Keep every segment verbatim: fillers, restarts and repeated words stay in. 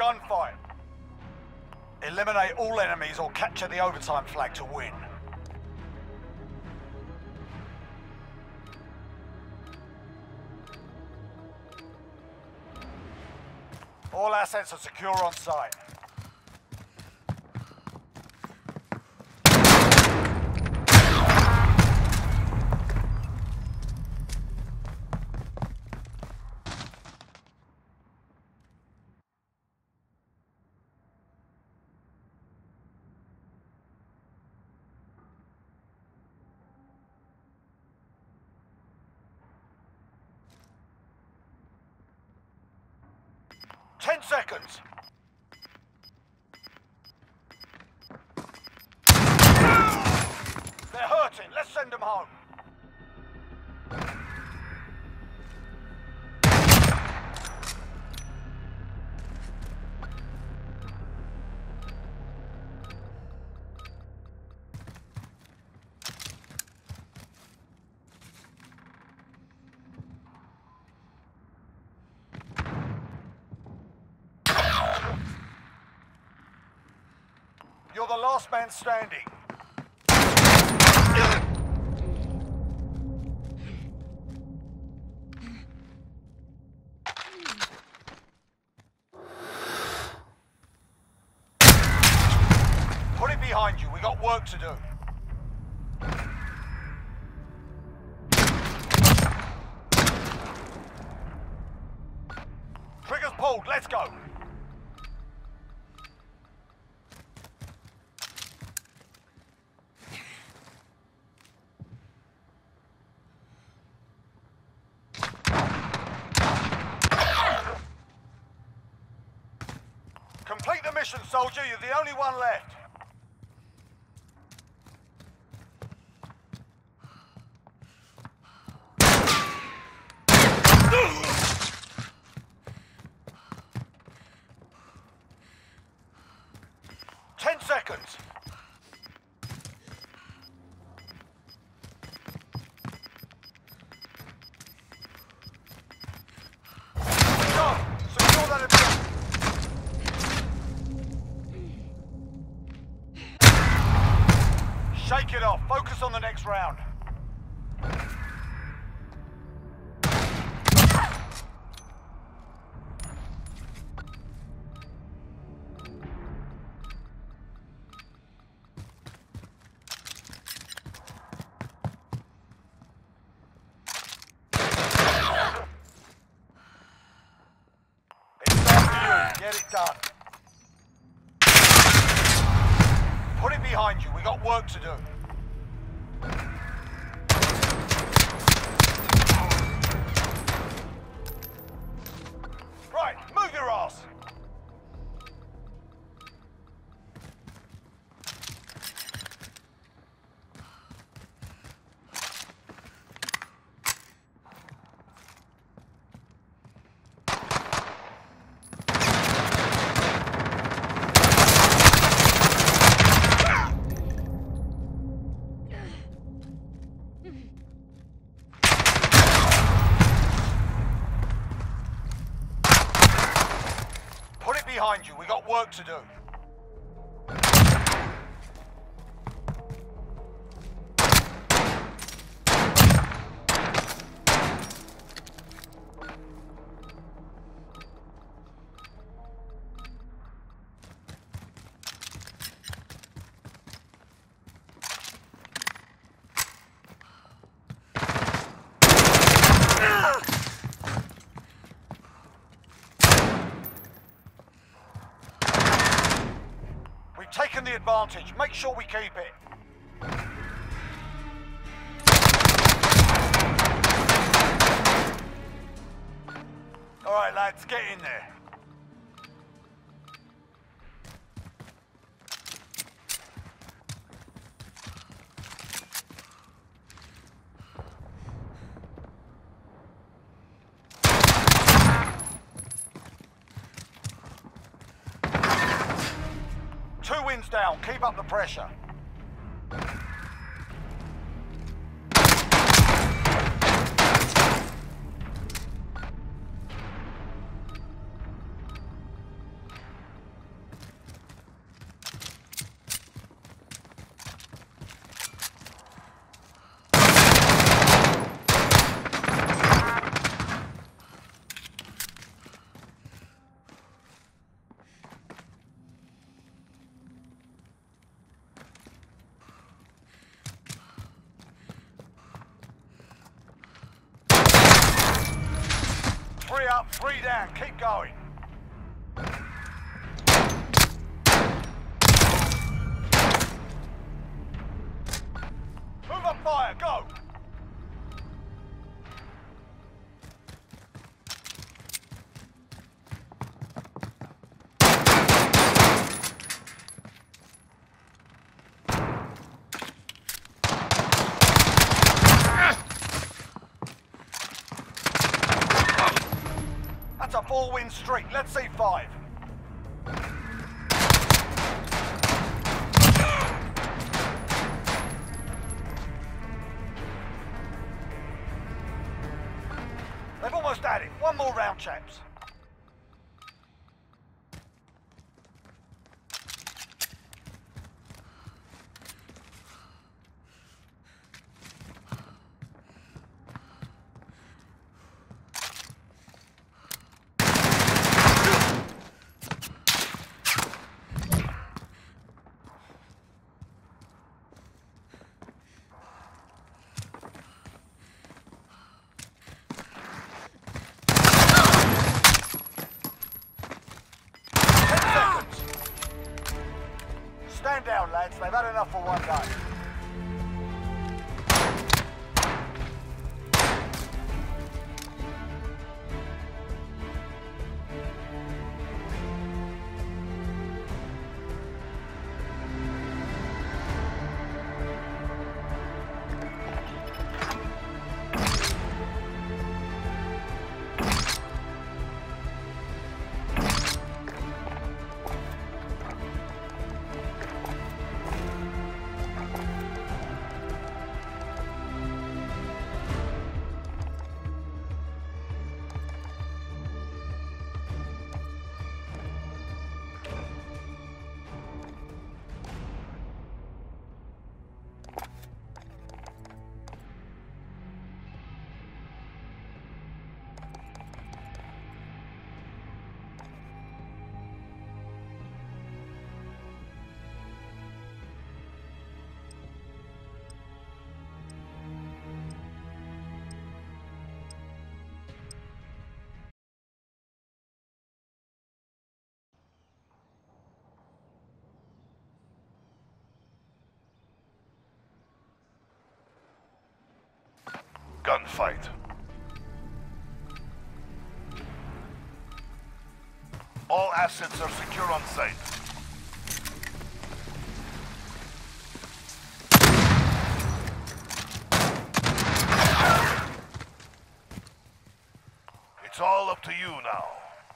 gunfight. Eliminate all enemies or capture the overtime flag to win. All assets are secure on site. Ten seconds. They're hurting. Let's send them home. You're the last man standing. Put it behind you. We got work to do. Triggers pulled. Let's go. Complete the mission, soldier. You're the only one left. Ten seconds. Go. Secure that objective. Shake it off. Focus on the next round. It's up to you. Get it done. Put it behind you. We got work to do. Right, move your ass. Behind you, we got work to do. Taken the advantage. Make sure we keep it. All right, lads, get in there. Two wins down. Keep up the pressure. Three up, three down. Keep going. Move up fire, go! That's a four-win streak. Let's see five. They've almost had it. One more round, chaps. Stand down, lads. They've had enough for one day. Gunfight. All assets are secure on site. It's all up to you now.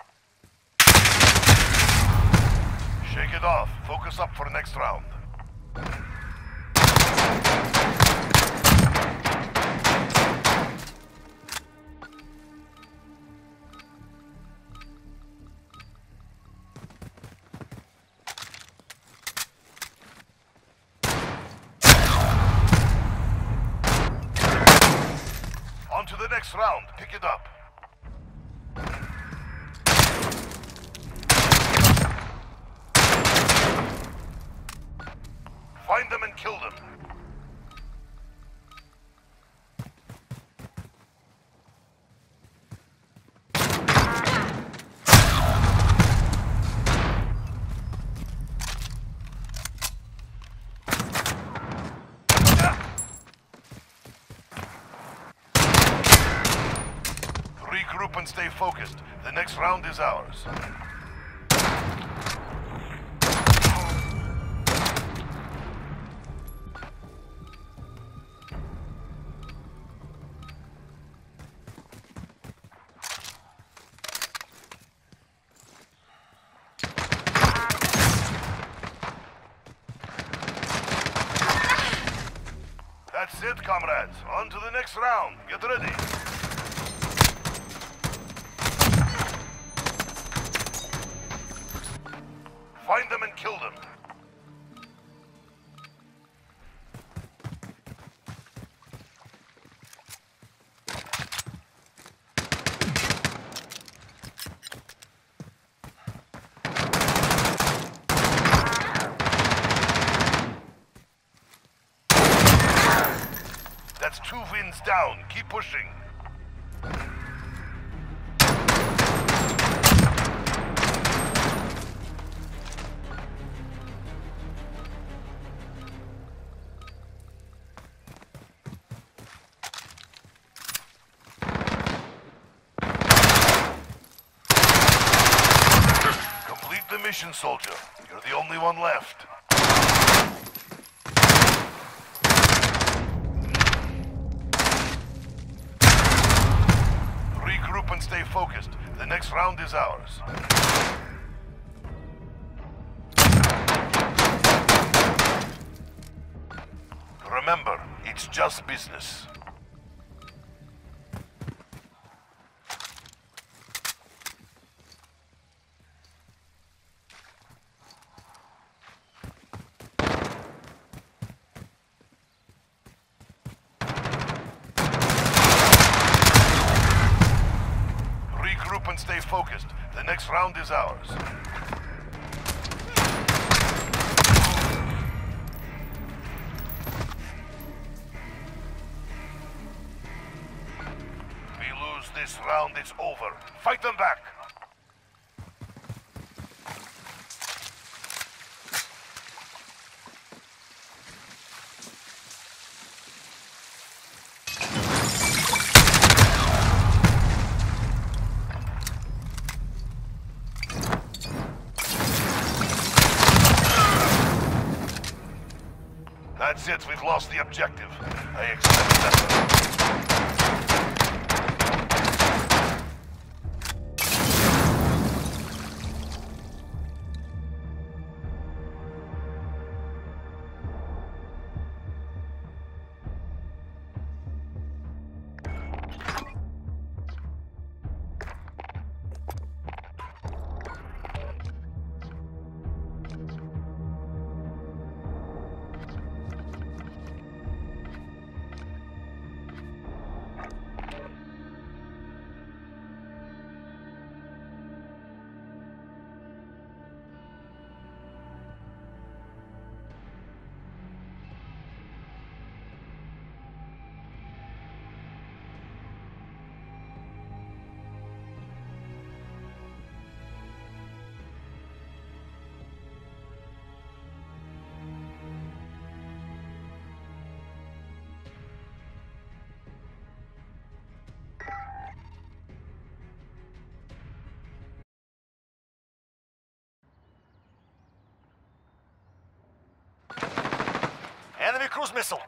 Shake it off. Focus up for next round. On to the next round. Pick it up. Find them and kill them. Regroup and stay focused. The next round is ours. That's it, comrades. On to the next round. Get ready. Find them and kill them. That's two wins down. Keep pushing. mission, soldier. You're the only one left. Regroup and stay focused. The next round is ours. Remember, it's just business. Regroup and stay focused. The next round is ours. This round is over. Fight them back! That's it, we've lost the objective. I expect that. Enemy cruise missile.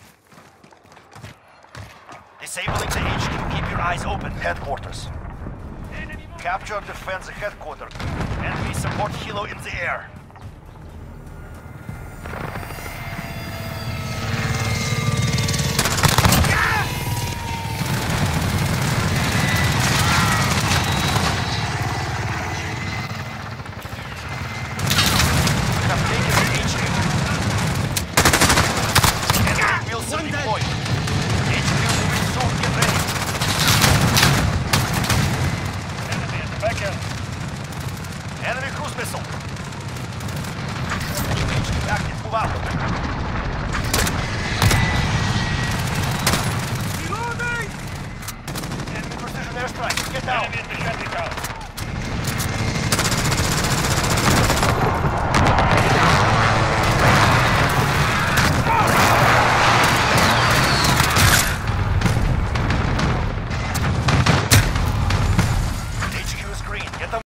Disabling the H Q. Keep your eyes open. Headquarters. Capture and defend the headquarters. Enemy support helo in the air.